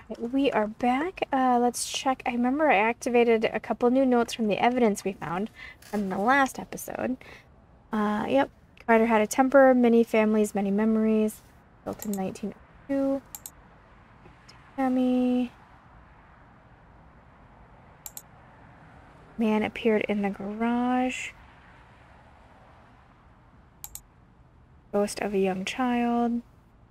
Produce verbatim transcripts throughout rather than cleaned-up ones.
We are back. Uh, let's check. I remember I activated a couple new notes from the evidence we found from the last episode. Uh, yep. Carter had a temper, many families, many memories. Built in nineteen oh two. Tammy. Man appeared in the garage. Ghost of a young child.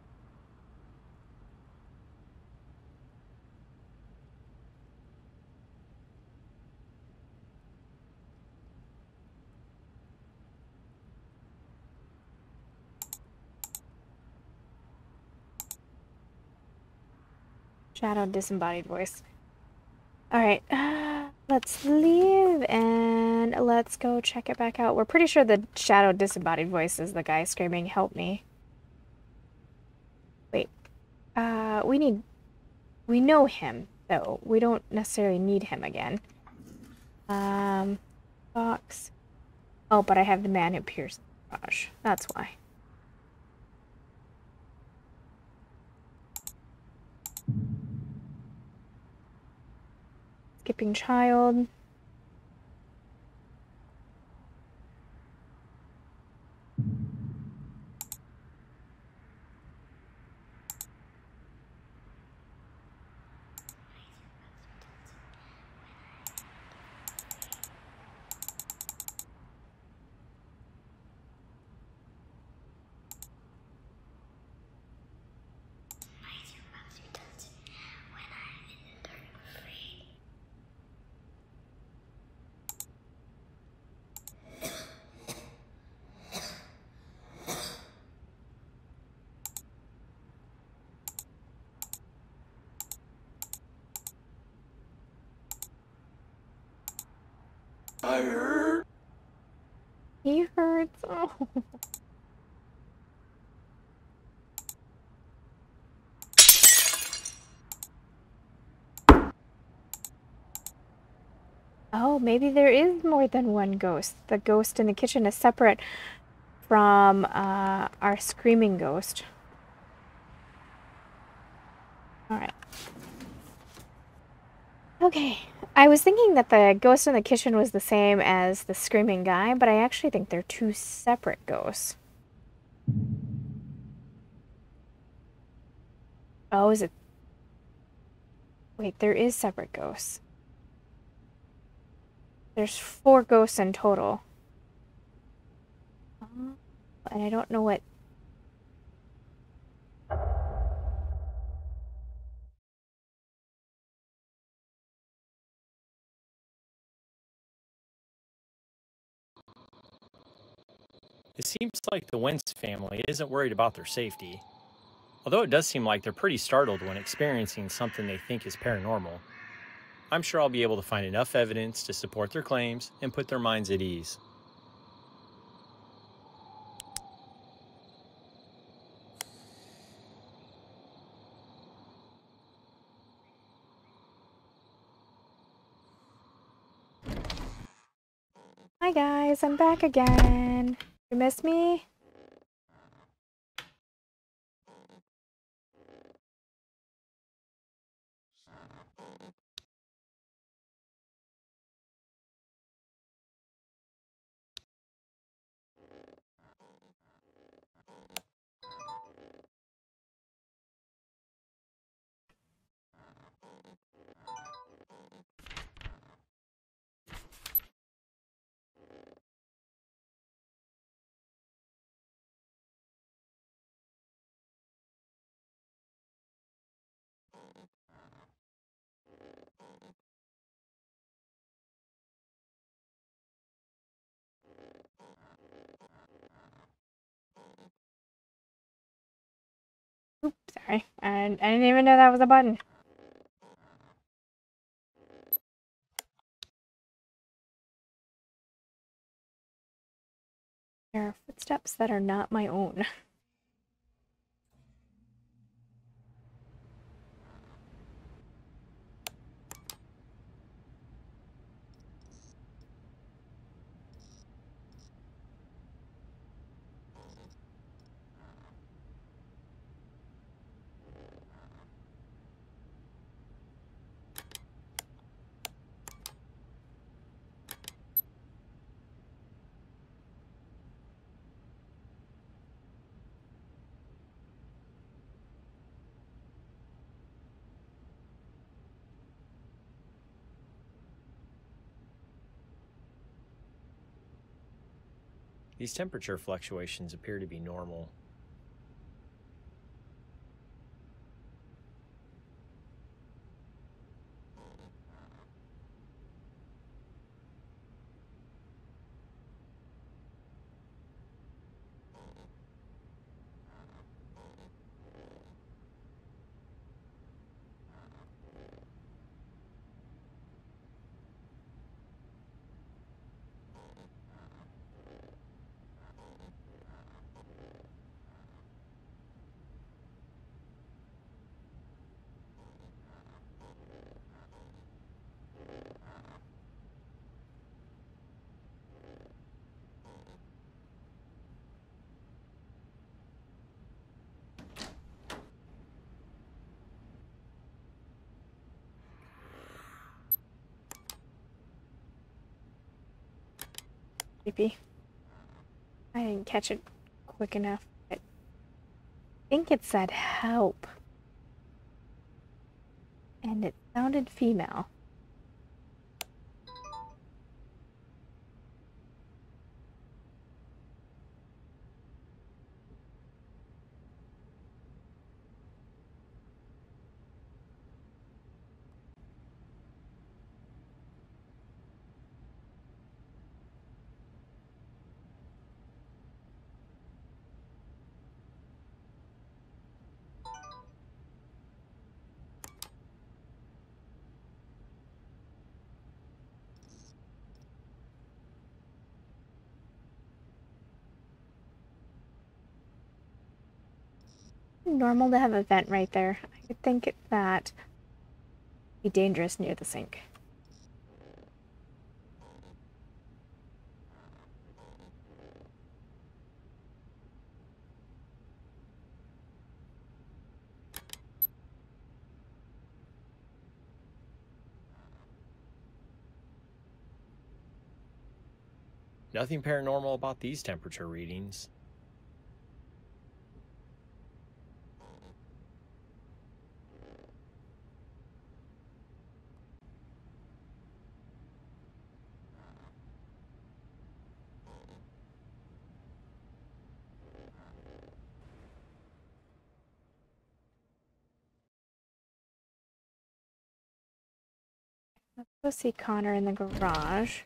Shadow disembodied voice. Alright, uh, let's leave and let's go check it back out. We're pretty sure the shadow disembodied voice is the guy screaming, "Help me." Wait, uh, we need... We know him, though. We don't necessarily need him again. Um, box. Oh, but I have the man who pierced the garage. That's why. Skipping child. I hurt. He hurts. Oh. Oh, maybe there is more than one ghost. The ghost in the kitchen is separate from uh, our screaming ghost. Alright. Okay. I was thinking that the ghost in the kitchen was the same as the screaming guy, but I actually think they're two separate ghosts. Oh, is it? Wait, there is separate ghosts. There's four ghosts in total. Uh, and I don't know what... It seems like the Wentz family isn't worried about their safety, although it does seem like they're pretty startled when experiencing something they think is paranormal. I'm sure I'll be able to find enough evidence to support their claims and put their minds at ease. Hi guys, I'm back again. You miss me? Oops, sorry. I, I didn't even know that was a button. There are footsteps that are not my own. These temperature fluctuations appear to be normal. Creepy. I didn't catch it quick enough. I think it said help. And it sounded female. Normal to have a vent right there. I could think that would be dangerous near the sink. Nothing paranormal about these temperature readings. Let's go see Connor in the garage.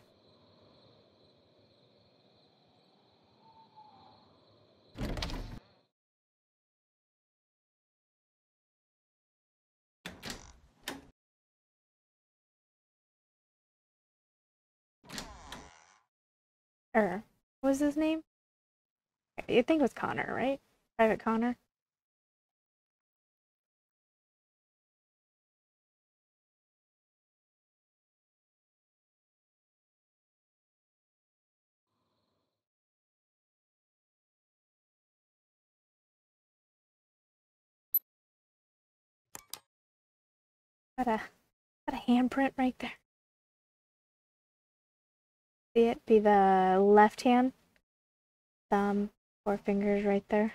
Er, what was his name? I think it was Connor, right? Private Connor. Got a got a handprint right there. See it? Be the left hand. Thumb, four fingers right there.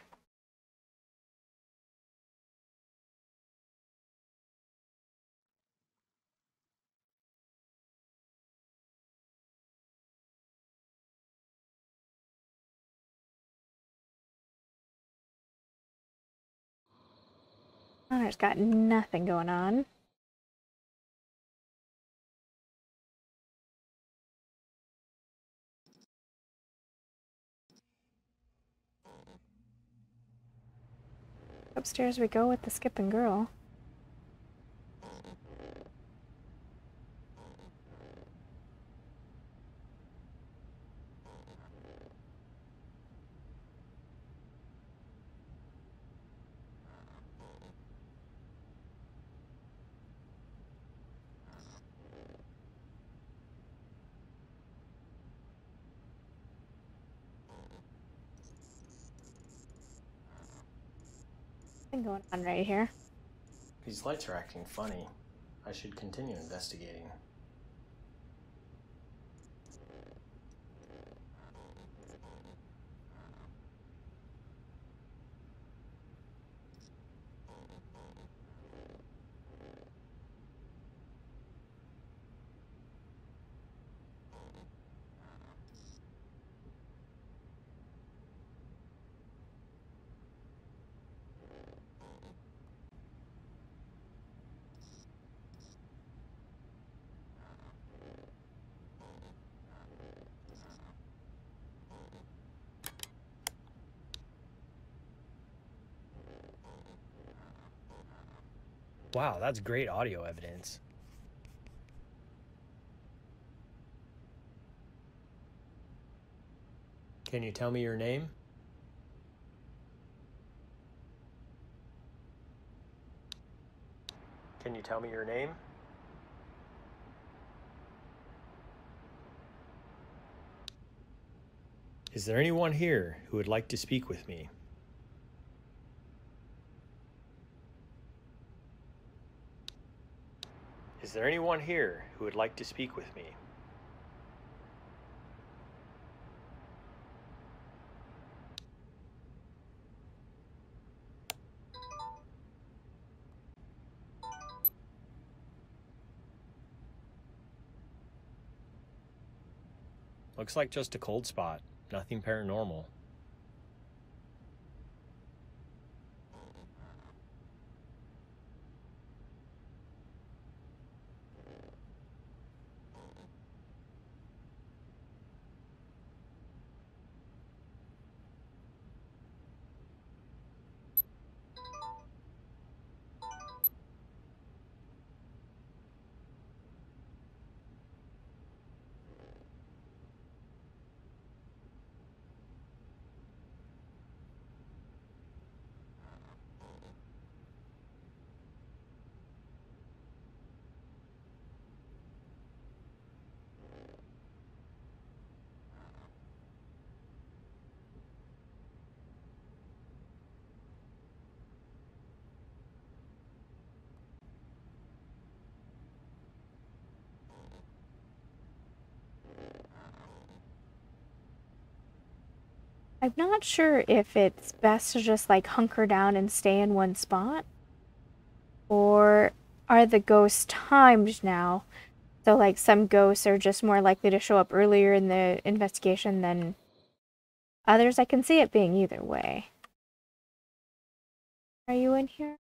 Connor's got nothing going on. Upstairs we go with the skipping girl. Nothing going on right here. These lights are acting funny. I should continue investigating. Wow, that's great audio evidence. Can you tell me your name? Can you tell me your name? Is there anyone here who would like to speak with me? Is there anyone here who would like to speak with me? Looks like just a cold spot, nothing paranormal. I'm not sure if it's best to just like hunker down and stay in one spot, or are the ghosts timed now? So like some ghosts are just more likely to show up earlier in the investigation than others. I can see it being either way. Are you in here?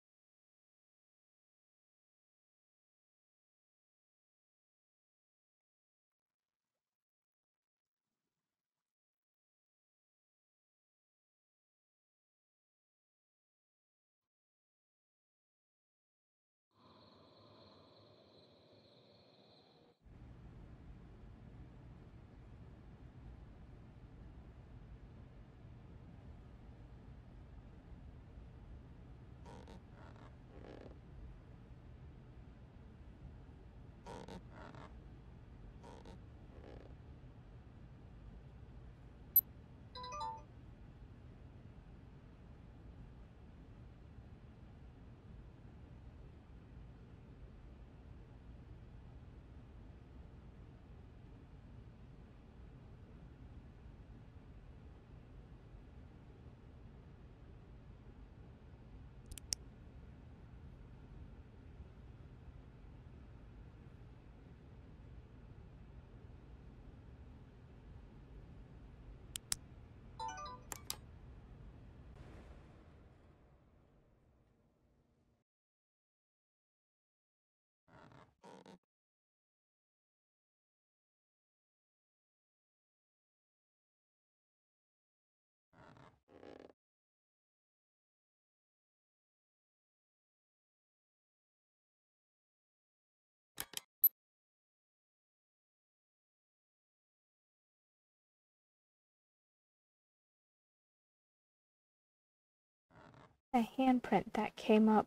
A handprint that came up.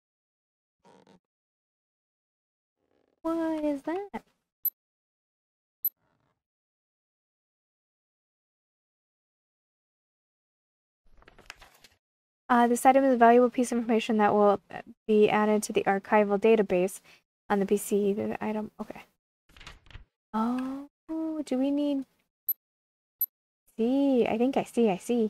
What is that? Uh, this item is a valuable piece of information that will be added to the archival database on the P C. The item, okay. Oh, do we need... See, I think I see, I see.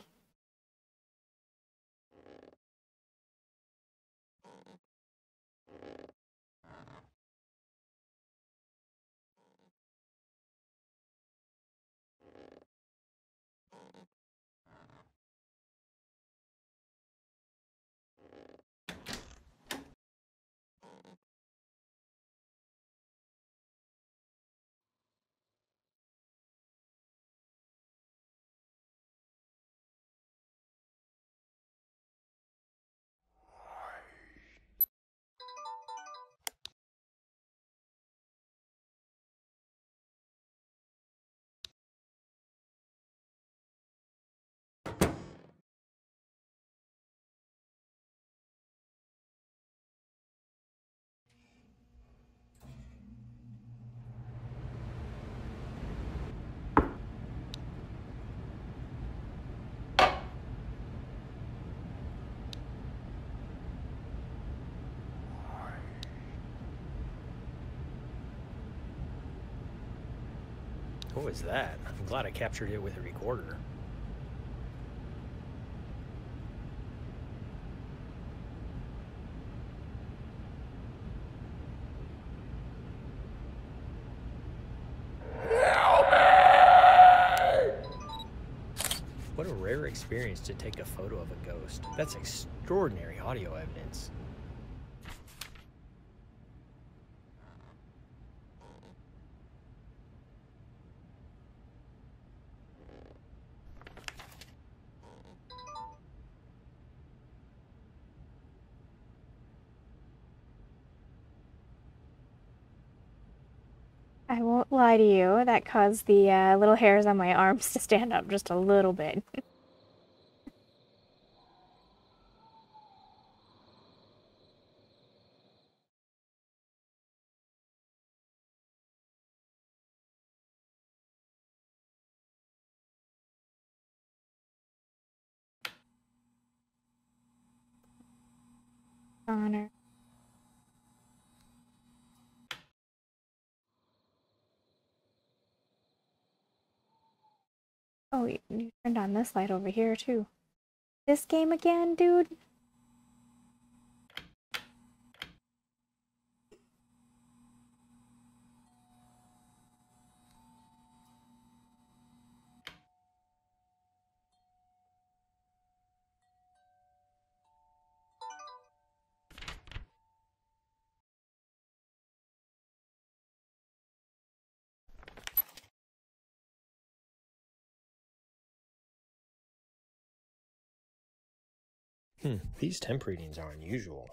What was that? I'm glad I captured it with a recorder. What a rare experience to take a photo of a ghost. That's extraordinary audio evidence. I won't lie to you, that caused the uh, little hairs on my arms to stand up just a little bit. Connor. Oh, you, you turned on this light over here, too. This game again, dude? Hmm, these temp readings are unusual.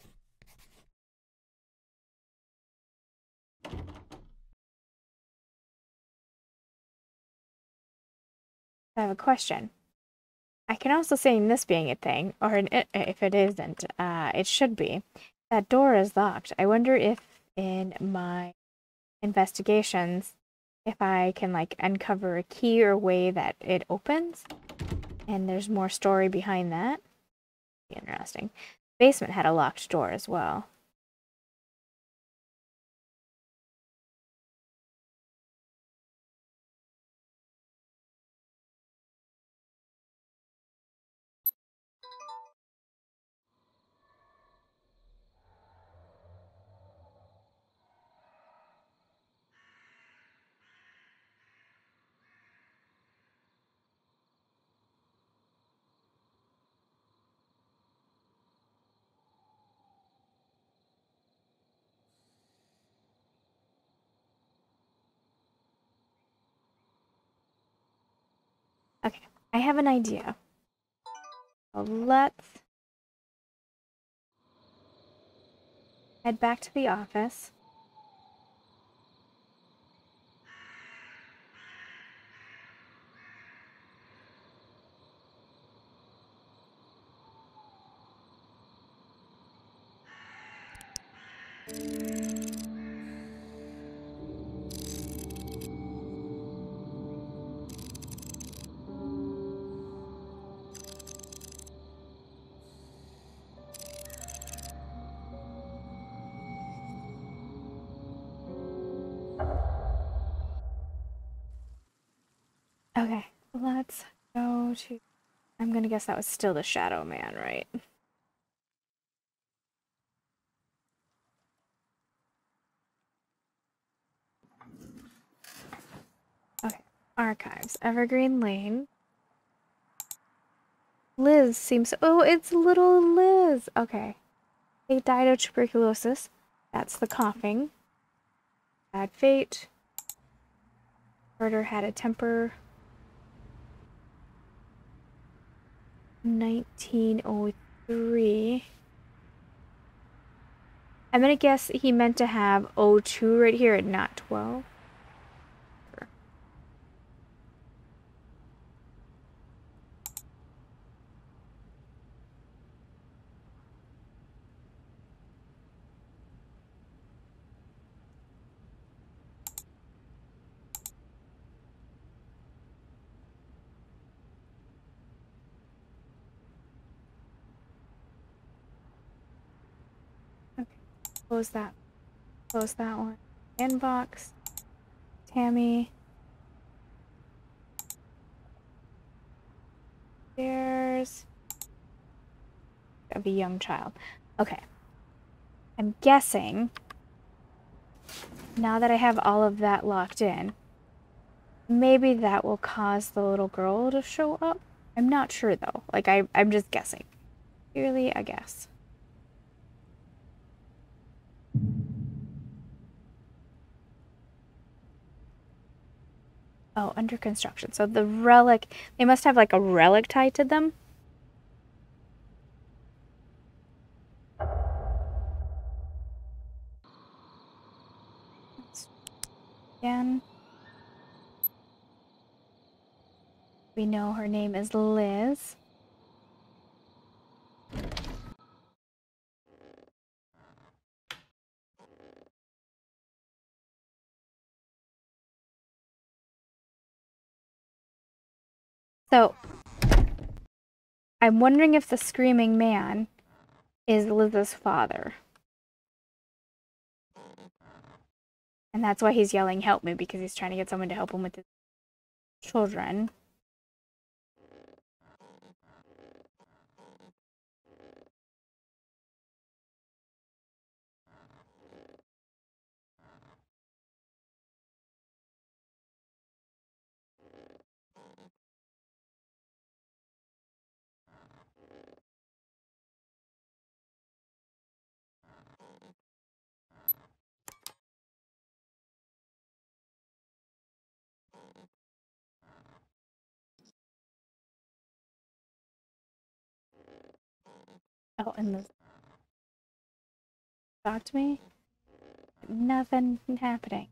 I have a question. I can also see this being a thing, or an, if it isn't, uh, it should be. That door is locked. I wonder if in my investigations, if I can like uncover a key or way that it opens, and there's more story behind that. Interesting. Basement had a locked door as well. Okay, I have an idea. So let's head back to the office. Okay, let's go to... I'm gonna guess that was still the Shadow Man, right? Okay, archives. Evergreen Lane. Liz seems... Oh, it's little Liz! Okay. They died of tuberculosis. That's the coughing. Bad fate. Murder had a temper. nineteen oh three. I'm gonna guess he meant to have oh two right here and not twelve. Okay, close that. Close that one. Inbox. Tammy. is? Of a young child. Okay. I'm guessing, now that I have all of that locked in, maybe that will cause the little girl to show up. I'm not sure though. Like, I, I'm just guessing. Purely a guess. Oh, under construction. So the relic, they must have like a relic tied to them. Again. We know her name is Liz. So, I'm wondering if the screaming man is Liz's father. And that's why he's yelling, help me, because he's trying to get someone to help him with his children. Oh, and Liz talk to me? Nothing happening.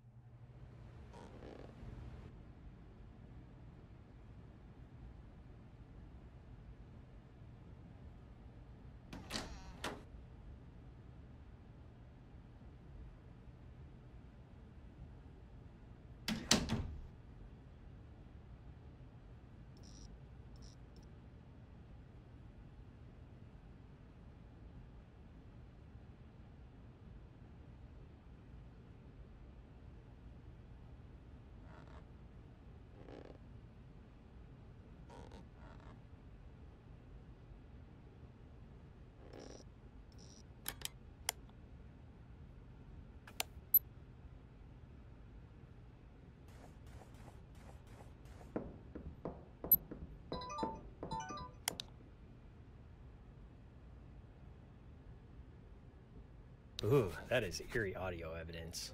Ooh, that is eerie audio evidence.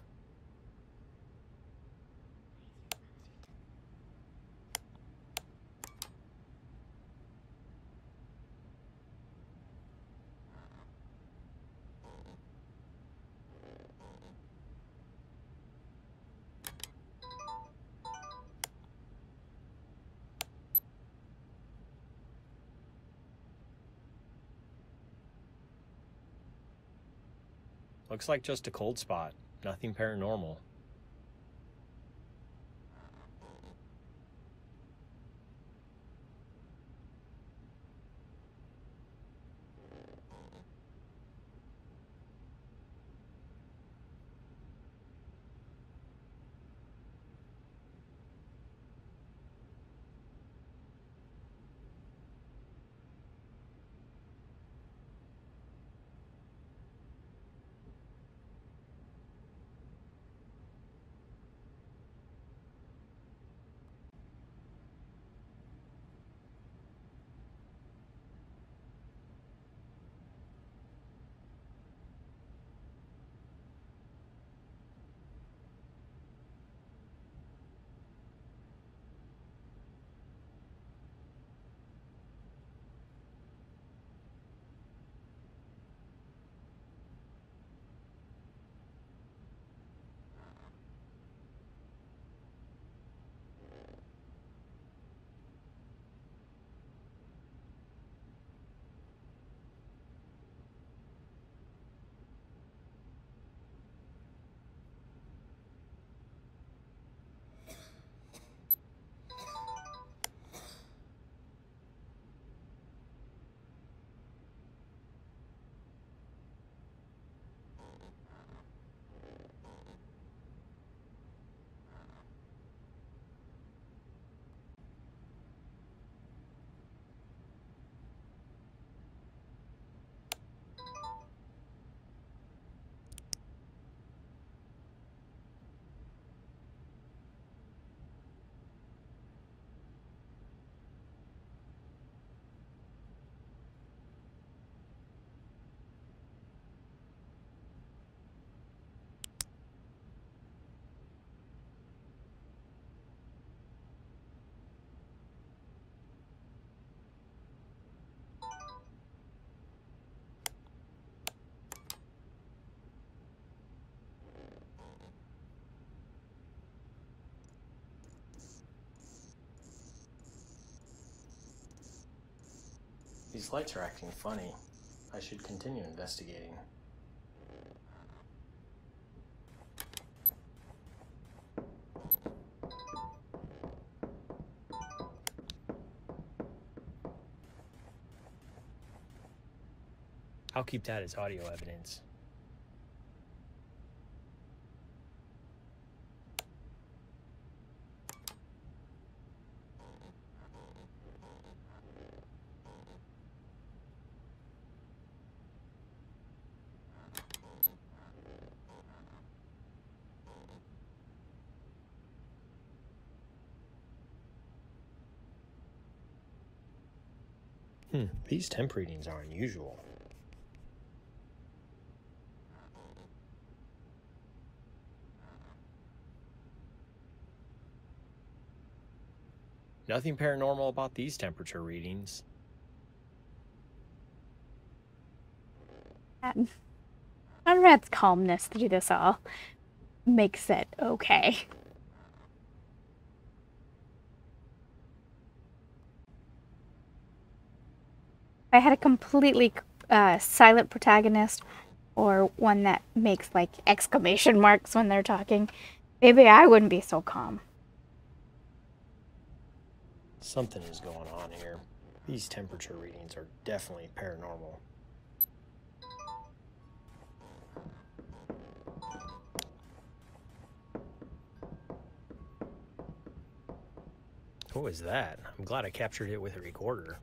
Looks like just a cold spot. Nothing paranormal. These lights are acting funny. I should continue investigating. I'll keep that as audio evidence. Hmm, these temp readings are unusual. Nothing paranormal about these temperature readings. Conrad's calmness through this all makes it okay. If I had a completely uh, silent protagonist or one that makes like exclamation marks when they're talking, maybe I wouldn't be so calm. Something is going on here. These temperature readings are definitely paranormal. What was that? I'm glad I captured it with a recorder.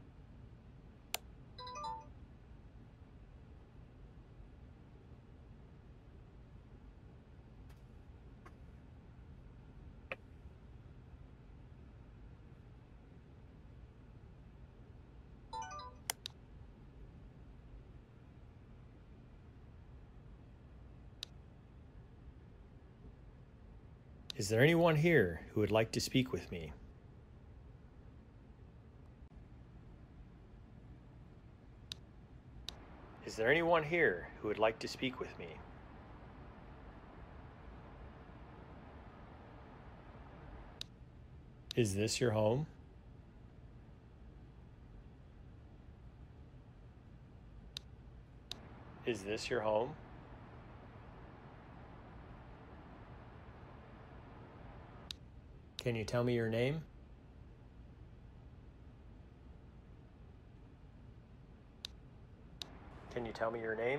Is there anyone here who would like to speak with me? Is there anyone here who would like to speak with me? Is this your home? Is this your home? Can you tell me your name? Can you tell me your name?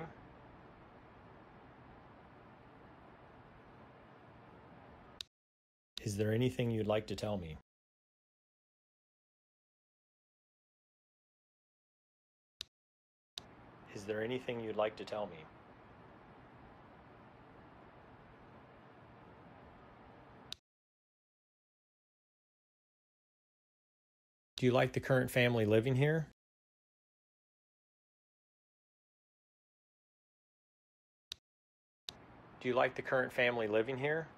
Is there anything you'd like to tell me? Is there anything you'd like to tell me? Do you like the current family living here? Do you like the current family living here?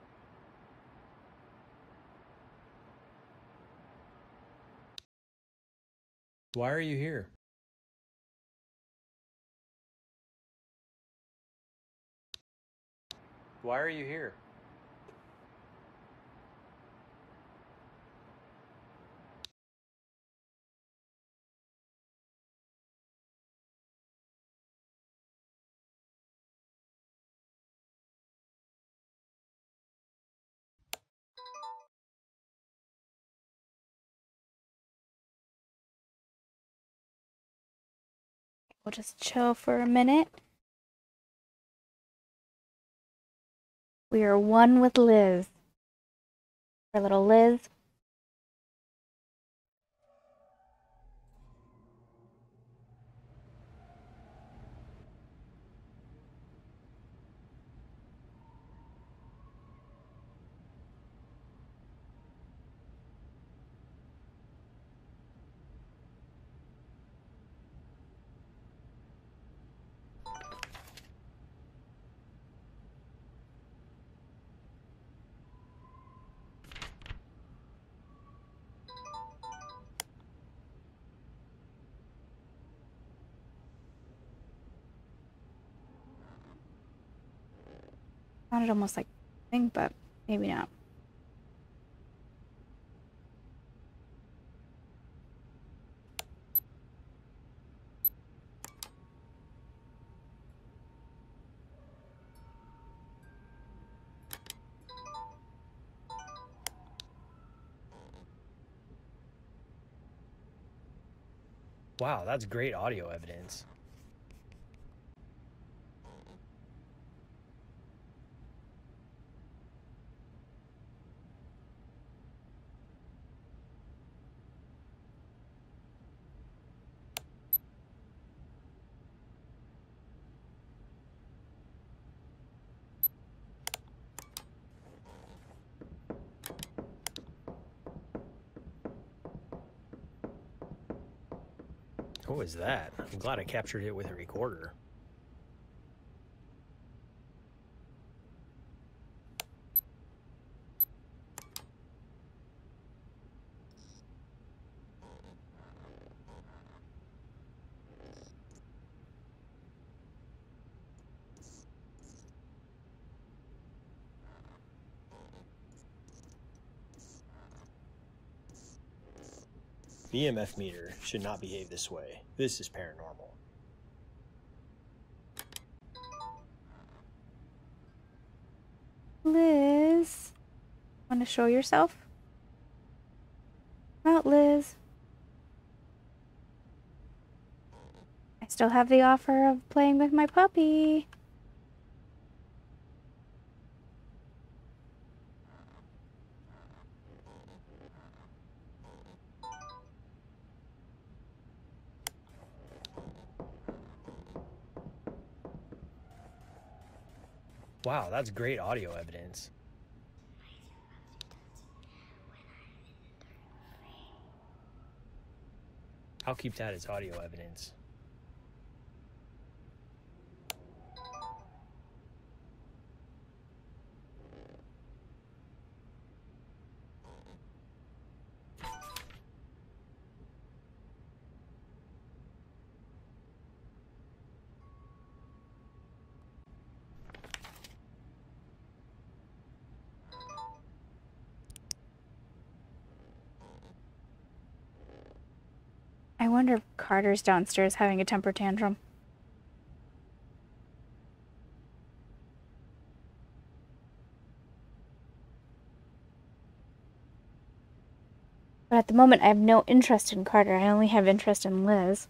Why are you here? Why are you here? We'll just chill for a minute. We are one with Liz. Our little Liz. Sounded almost like a thing, but maybe not. Wow, that's great audio evidence. What was that? I'm glad I captured it with a recorder. The E M F meter should not behave this way. This is paranormal. Liz, want to show yourself? Come out, Liz. I still have the offer of playing with my puppy. Wow, that's great audio evidence. I'll keep that as audio evidence. I wonder if Carter's downstairs having a temper tantrum. But at the moment, I have no interest in Carter. I only have interest in Liz.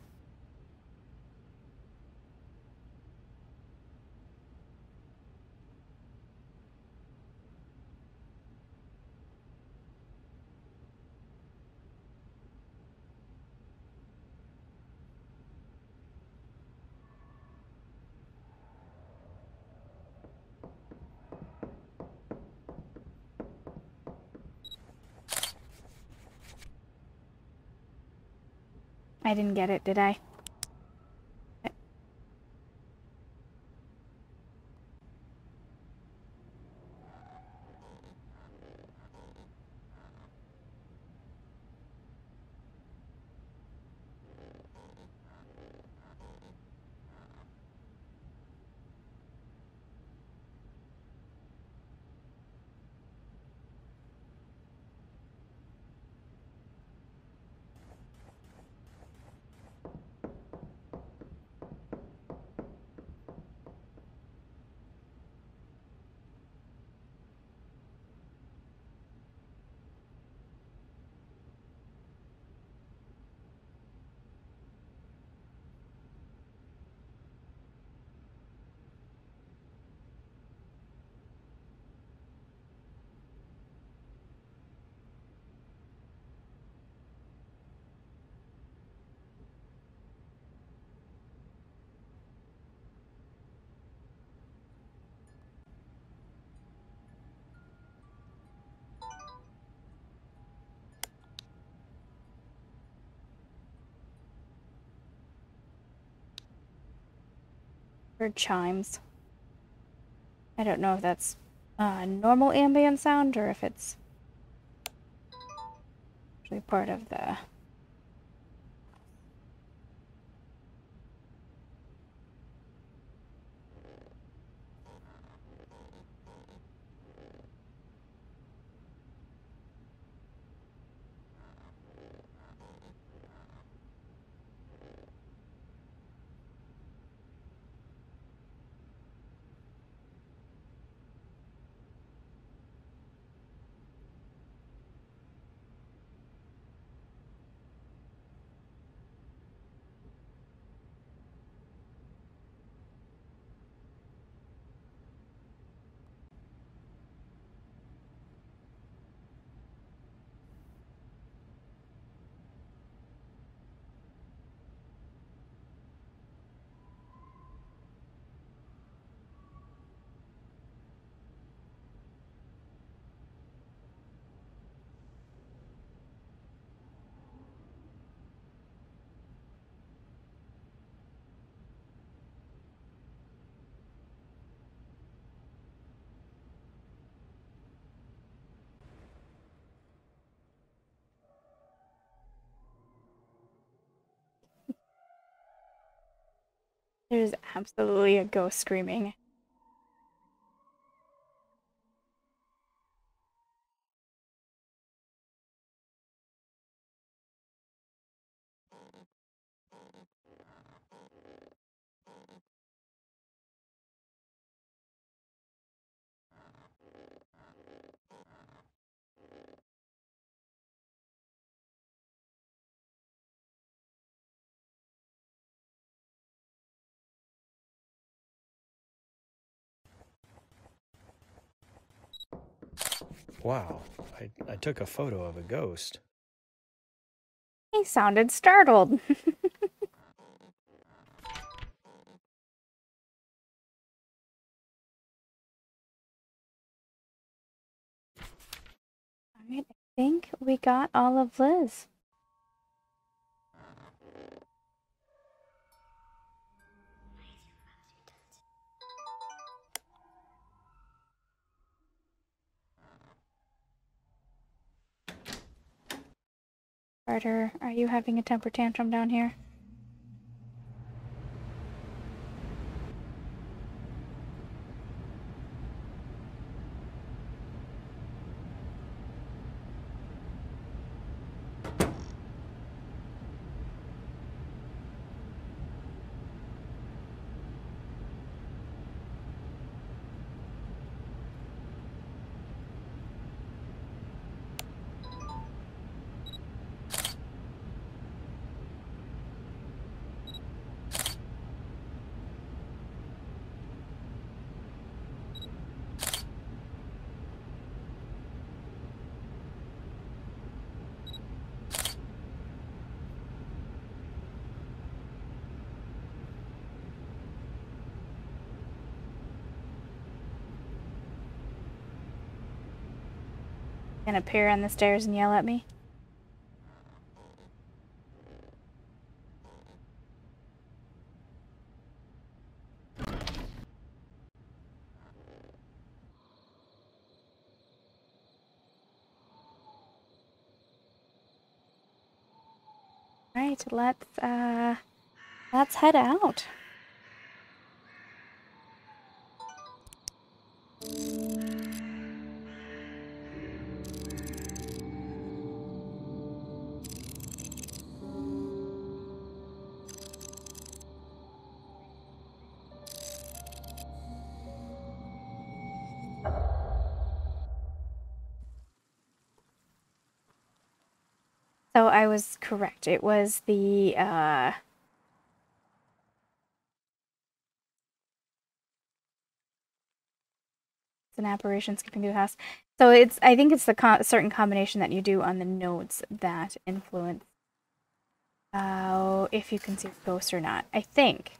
I didn't get it, did I? Heard chimes. I don't know if that's uh, normal ambient sound or if it's actually part of the... There's absolutely a ghost screaming. Wow, I, I took a photo of a ghost. He sounded startled. Alright, I think we got all of Liz. Carter, are you having a temper tantrum down here? Gonna appear on the stairs and yell at me? Alright, let's, uh, let's head out. So I was correct. It was the, uh... it's an apparition skipping through the house. So it's, I think it's the co certain combination that you do on the notes that influence uh, if you can see a ghost or not. I think.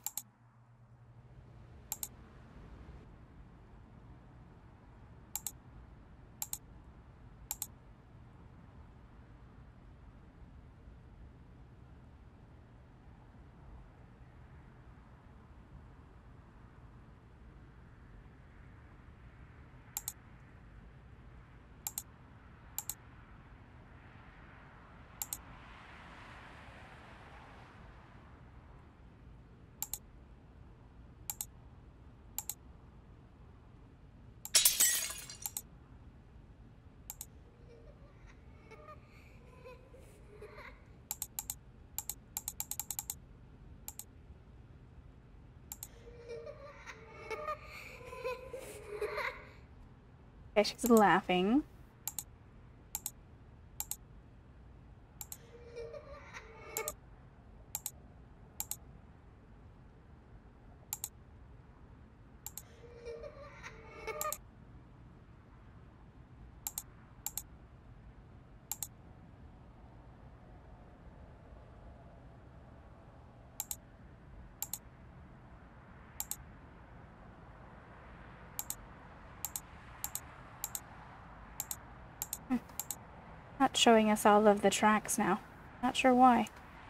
Okay, she's laughing. Not showing us all of the tracks now. Not sure why.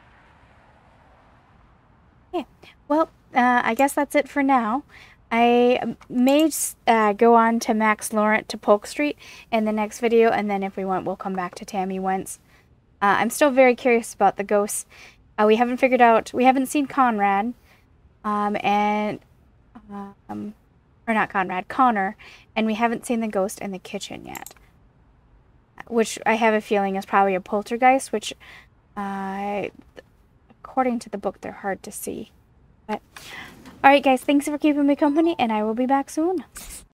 Okay, well, uh, I guess that's it for now. I may uh, go on to Max Laurent to Polk Street in the next video, and then if we want, we'll come back to Tammy Wentz. Uh, I'm still very curious about the ghosts. Uh, we haven't figured out, we haven't seen Conrad. Um, and, um, or not Conrad, Connor, and we haven't seen the ghost in the kitchen yet. Which I have a feeling is probably a poltergeist, which, uh, according to the book, they're hard to see. But, alright guys, thanks for keeping me company, and I will be back soon.